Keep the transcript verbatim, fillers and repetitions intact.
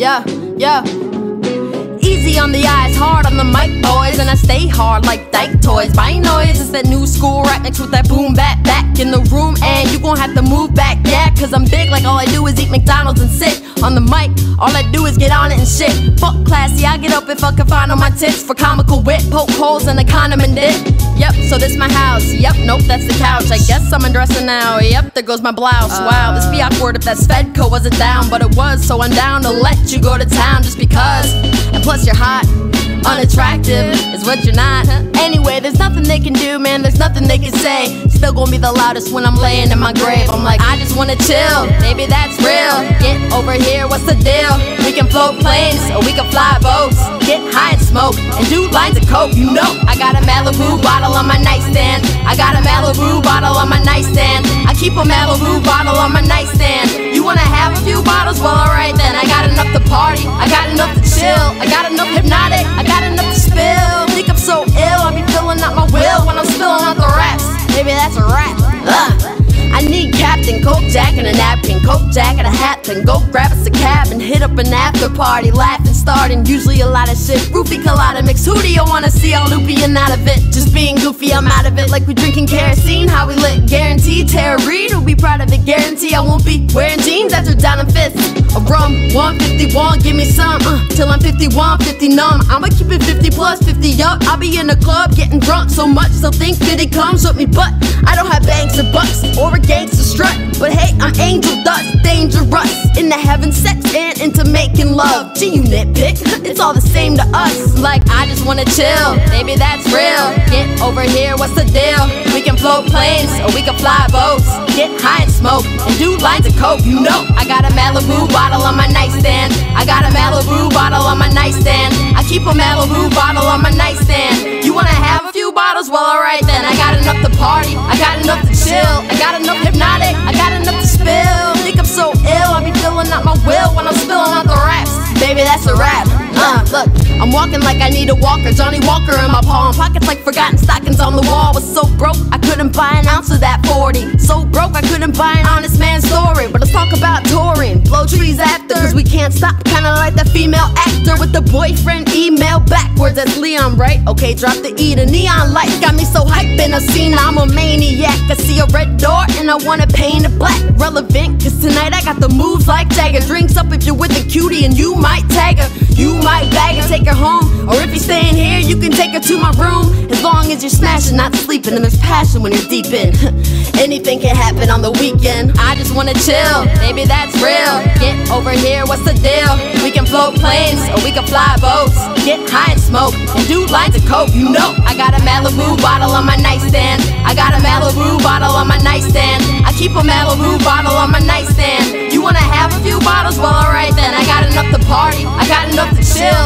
yeah, yeah. Easy on the eyes, hard on the mic, boys. And I stay hard like dyke toys. Buying noise, it's that new school rap mixed with that boom bap. Back in the room and you gon' have to move back, yeah. Cause I'm big, like all I do is eat McDonald's and sit on the mic. All I do is get on it and shit. Fuck classy, I get up if I can find on my tits. For comical wit, poke holes in the condom and dip. Yep, so this my house. Yep, nope, that's the couch. I guess I'm undressing now. Yep, there goes my blouse. Wow, this be awkward if that Svedco wasn't down, but it was, so I'm down to let you go to town just because. And plus you're hot, unattractive is what you're not. Anyway, there's nothing they can do, man, there's nothing they can say. Still gonna be the loudest when I'm laying in my grave. I'm like, I just wanna chill, maybe that's real. Get over here, what's the deal? We can float planes, or we can fly boats. Get high and smoke, and do lines of coke. You know, I got a Malibu bottle on my nightstand. I got a Malibu bottle on my nightstand. I keep a Malibu bottle on my nightstand. You wanna have a few bottles? Well, alright then. I got enough to party, I got enough to chill, I got enough hypnotic, I got enough to spill. Think I'm so ill, I be filling out my will when I'm spilling out the raps. Maybe that's a rap. Ugh. I need Captain Coke Jack and a napkin, Coke Jack and a hat, then go grab us a cab and hit up an after party, laughing, starting, usually a lot of shit. Roofie colada mix, who do you wanna see all loopy and out of it? Just being goofy, I'm out of it, like we drinking kerosene, how we lit, guaranteed. Tara Reid will be proud of it, guarantee I won't be wearing jeans after down in fifth. A rum, one fifty-one, give me some, uh, till I'm fifty-one, fifty numb. I'ma keep it fifty plus, fifty up. I'll be in the club getting drunk so much, they'll think fifty comes with me, but I don't have banks or bucks or a gangster strut. But hey, I'm angel dust, dangerous, into having sex and into making love. Gee, you nitpick, it's all the same to us. Like, I just wanna chill, maybe that's real. Get over here, what's the deal? We can float planes, or we can fly boats. Get high and smoke, and do lines of coke. You know, I got a Malibu bottle on my nightstand. I got a Malibu bottle on my nightstand. I keep a Malibu bottle on my nightstand. You wanna have a few bottles? Well, alright then. I got enough to party, I got enough to chill, I got enough hypnotic, I got enough to spill. Think I'm so ill, I be filling out my will when I'm spilling out the raps. Baby, that's a rap. Uh, look, I'm walking like I need a walker. Johnny Walker in my palm, pockets like forgotten stockings on the wall. Was so broke, I couldn't buy an ounce of that forty. So broke, I couldn't buy an honest man's story. But let's talk about touring, blow trees after, cause we can't stop, kinda like that female actor with the boyfriend email backwards. That's Leon, right? Okay, drop the E. The neon light got me so hyped in a scene, I'm a maniac. I see a red door and I wanna paint it black. Relevant, cause tonight I got the moves like Jagger. Drinks up if you're with a cutie and you might tag her. You might bag her, take her home, or if you're staying here, you can take her to my room. As long as you're smashing, not sleeping, and there's passion when you're deep in. Anything can happen on the weekend. I just wanna chill, maybe that's real. Get over here, what's the deal? We can float planes, or we can fly boats. Get high and smoke, and do lines of coke. You know, I got a Malibu bottle on my nightstand. I got a Malibu bottle on my nightstand. I keep a Malibu bottle on my nightstand. You wanna have a few bottles? Well, alright then. I got enough to party, I got enough to chill,